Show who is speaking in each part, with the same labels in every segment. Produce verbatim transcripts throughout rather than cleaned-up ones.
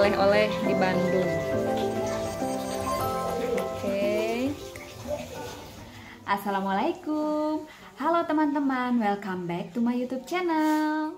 Speaker 1: oleh-oleh di Bandung. Oke. Assalamualaikum. Halo teman-teman, welcome back to my YouTube channel.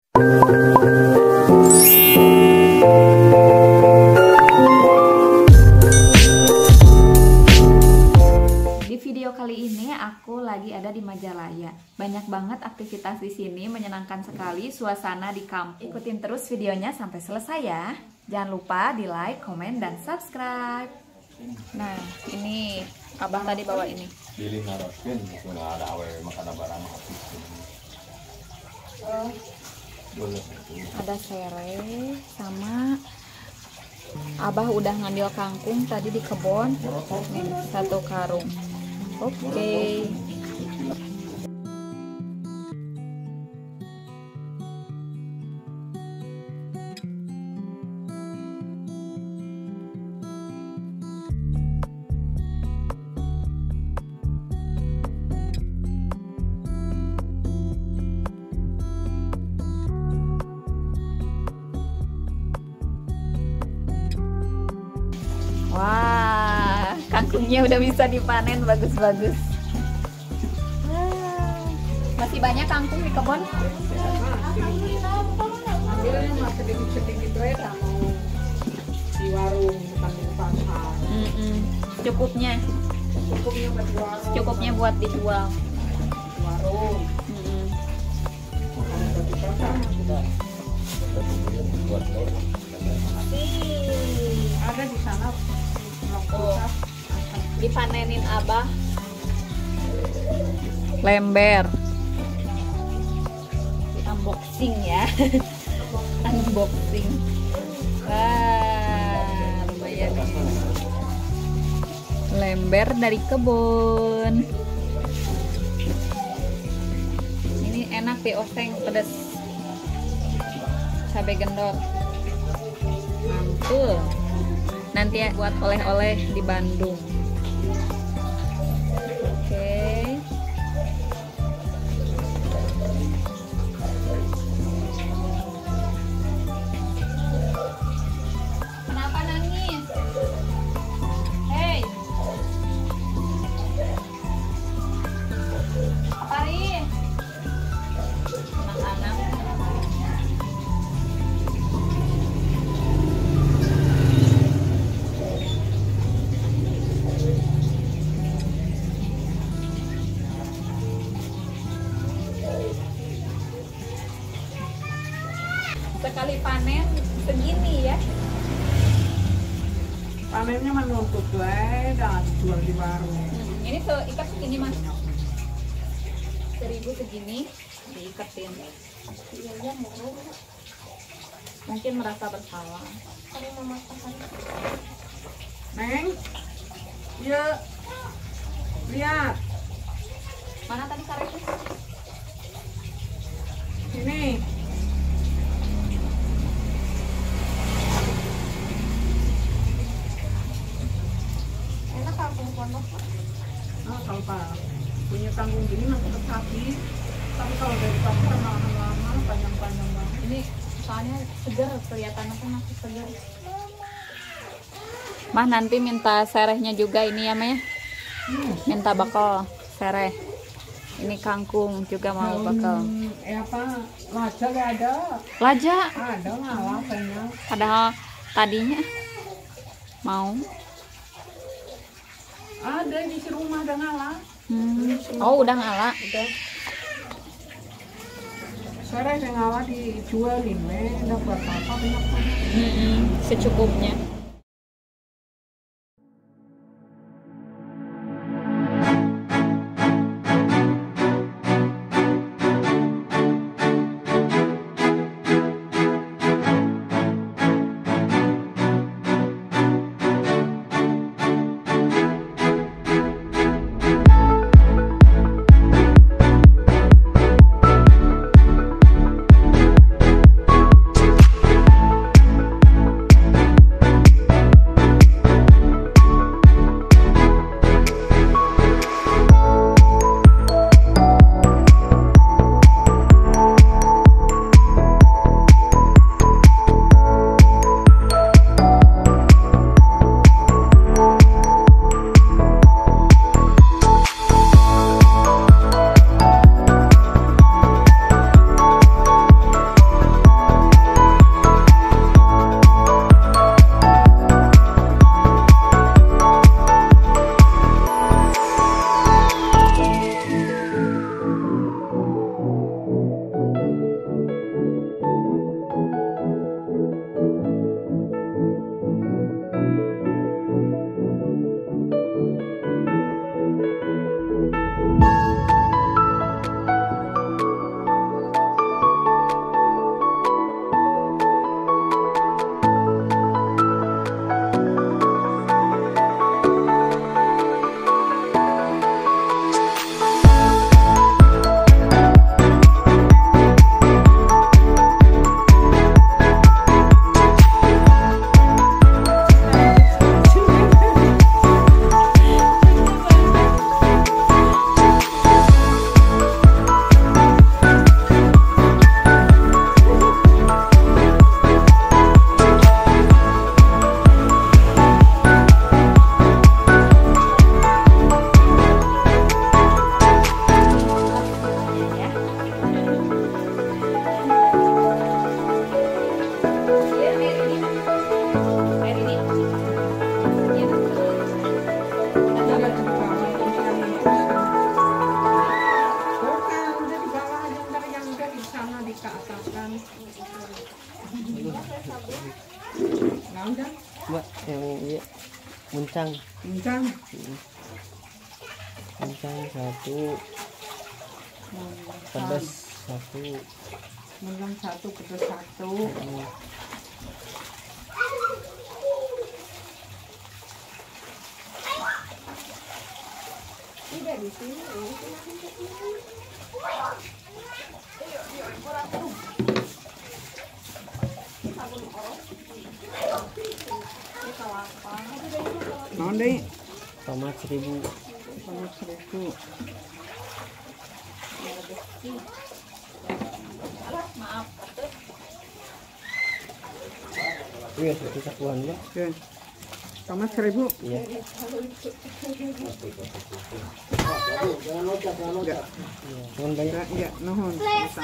Speaker 1: Di video kali ini aku lagi ada di Majalaya. Banyak banget aktivitas di sini, menyenangkan sekali suasana di kampung. Ikutin terus videonya sampai selesai ya. Jangan lupa di like, komen, dan subscribe. Nah, ini abah tadi bawa ini.
Speaker 2: Pilih ngarokin, nggak ada awe makan barang.
Speaker 1: Oh. Ada serai sama abah udah ngambil kangkung tadi di kebun. Nih, satu karung. Oke. Okay. Wah, kangkungnya udah bisa dipanen, bagus-bagus. Masih banyak kangkung di kebun?
Speaker 3: Ambilnya mah sedikit-sedikit aja, tak mau di warung, bukan di pasar.
Speaker 1: Mm -mm. Cukupnya,
Speaker 3: Cukupnya buat di warung.
Speaker 1: cukupnya buat dijual.
Speaker 3: Di warung.
Speaker 1: Mm -mm.
Speaker 3: Kalau buat di pasar mah tidak. Ada di sana.
Speaker 1: Oh, dipanenin abah lember. Di unboxing ya. Unboxing. Wah, lumayan. Lember dari kebun. Ini enak di oseng, pedas. Cabai gendot. Mantul. Nanti ya buat oleh-oleh di Bandung. Oke. Kenapa nangis? Hei. Apa nih? Anak-anak. Sekali panen segini ya.
Speaker 3: Panennya menuntut gue, dah jual di warung.
Speaker 1: Hmm, ini seikat segini mas. Seribu segini diiketin. Mungkin merasa bersalah.
Speaker 3: Neng, ya, lihat.
Speaker 1: Mana tadi sarapnya?
Speaker 3: Ini.
Speaker 1: Enak kangkung pondok.
Speaker 3: Nah, kalau pak punya tanggung gini masih sapi, tapi kalau dari pasar lama-lama panjang-panjang banget.
Speaker 1: Ini soalnya segar, kelihatannya tuh masih segar. Mah nanti minta serehnya juga ini ya Meh.
Speaker 3: Hmm.
Speaker 1: Minta bakal sereh. Ini kangkung juga mau bakal.
Speaker 3: Hmm, eh apa? Laja gak ada?
Speaker 1: Laja.
Speaker 3: Ada ngalah kayaknya.
Speaker 1: Padahal tadinya mau.
Speaker 3: Ada di si rumah ada ngalah.
Speaker 1: Hmm. Oh udah ngalah.
Speaker 3: Udah. Sore yang ngalah dijual ini, dapat apa banyak banget.
Speaker 1: Mm-mm, secukupnya.
Speaker 3: Naon kan?
Speaker 4: Mbak, yang iya muncang.
Speaker 3: Muncang.
Speaker 4: Muncang satu, pedas satu.
Speaker 3: Muncang satu, pedas satu.
Speaker 4: Hmm.
Speaker 3: Tidak di sini. Naon deh?
Speaker 4: Tomat seribu.
Speaker 3: Tomat seribu.
Speaker 1: Maaf.
Speaker 4: Iya, satu satuan Mbak.
Speaker 3: Oke. Tomat seribu.
Speaker 4: Iya.
Speaker 3: Enggak.
Speaker 4: Cuman banyak.
Speaker 3: Enggak, enggak, nuhun.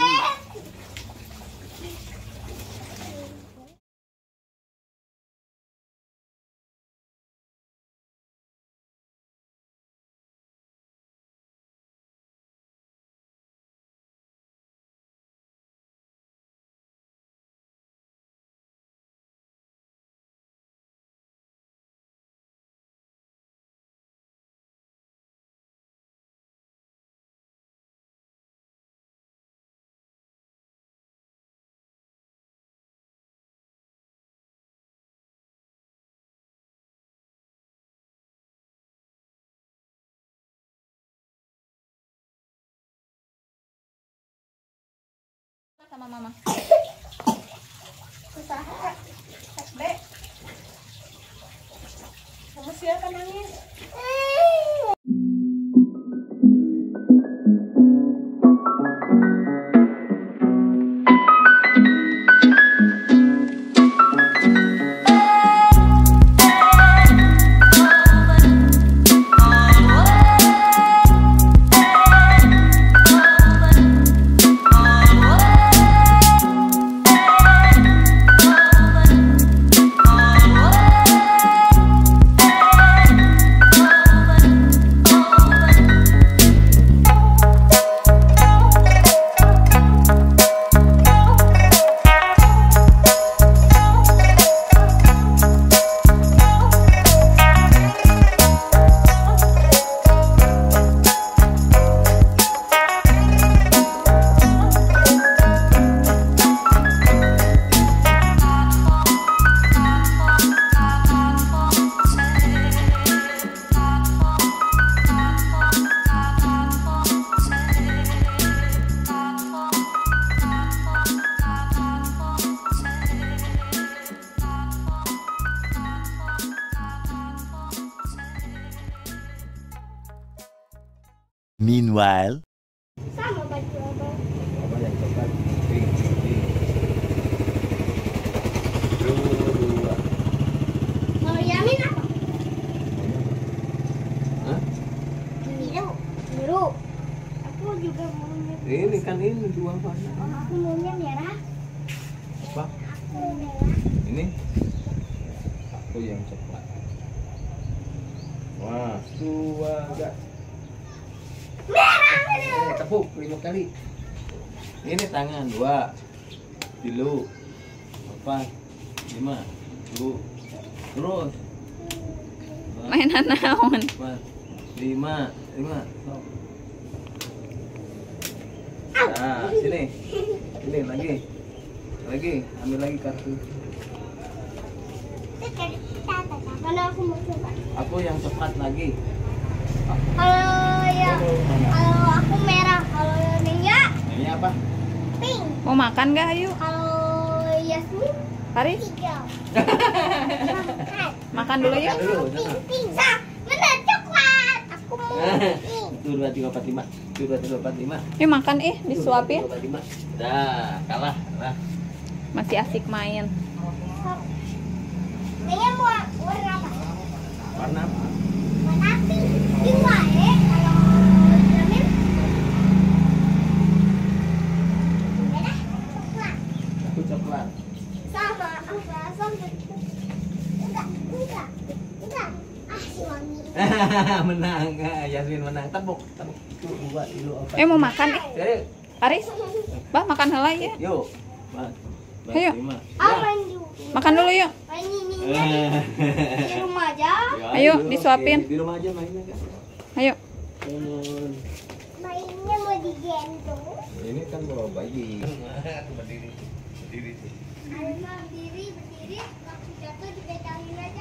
Speaker 1: Sama mama.
Speaker 3: Kamu siapa nangis?
Speaker 5: Meanwhile,
Speaker 6: Sama baju abang.
Speaker 2: Apa yang coklat? Pink, pink. Dua.
Speaker 6: Kalau Yamin apa?
Speaker 2: Hah?
Speaker 6: Biru. Biru. Aku juga maunya.
Speaker 2: Ini kan ini dua warna.
Speaker 6: Oh, aku maunya merah.
Speaker 2: Apa?
Speaker 6: Aku merah.
Speaker 2: Ini aku yang coklat. Wah, dua enggak.
Speaker 6: Merah.
Speaker 2: Eh, tepuk lima kali. Ini tangan dua, tilu, empat, lima, tuh, terus. Empat,
Speaker 1: Mainan naon?
Speaker 2: empat, lima, lima. Stop. Nah, sini, sini lagi, lagi, ambil lagi kartu.
Speaker 6: Mana aku mau coba?
Speaker 2: Aku yang coklat lagi.
Speaker 6: Kalau ya, kalau aku merah. Kalau Nia
Speaker 2: Ini apa?
Speaker 6: pink.
Speaker 1: Mau makan gak ayo?
Speaker 6: Kalau Yasmin
Speaker 1: Haris,
Speaker 6: hijau.
Speaker 1: makan dulu yuk.
Speaker 2: Makan dulu,
Speaker 6: Pink,
Speaker 2: sana.
Speaker 6: pink. Nah, bener coklat. Aku mau pink.
Speaker 2: Tuh, dua, tiga, empat, lima. Tuh, dua, tiga, empat, lima.
Speaker 1: Yuk makan eh, disuapin.
Speaker 2: Tuh, dua, tiga, empat, lima. Dah, kalah, kalah.
Speaker 1: Masih asik main.
Speaker 6: Nia mau warna apa?
Speaker 2: Warna apa?
Speaker 6: Warna pink. Dua ya. Kalau Yamin merah coklat.
Speaker 2: Aku coklat.
Speaker 6: Sama apa? Sama. Enggak, enggak, enggak. Ah, si wangi.
Speaker 2: Menang, ah, Yasmin menang. Tepuk, tepuk. Tuh, dua, tiga, empat.
Speaker 1: Eh mau makan eh.
Speaker 2: Ayo,
Speaker 1: Haris, bah makan helai ya.
Speaker 2: yuk. Mas.
Speaker 1: Ayo.
Speaker 2: Terima.
Speaker 6: Ah, main dulu.
Speaker 1: Makan dulu yuk.
Speaker 6: Main ininya di, di rumah aja.
Speaker 2: Ya,
Speaker 1: Ayo,
Speaker 2: oke.
Speaker 1: disuapin.
Speaker 2: Di rumah aja mainnya kan.
Speaker 1: Ayo.
Speaker 2: Temen.
Speaker 6: Mainnya mau digendong.
Speaker 2: Ini kan bawa bayi. Berdiri. Berdiri.
Speaker 6: Alma berdiri, berdiri. Waktu jatuh dipegangin aja.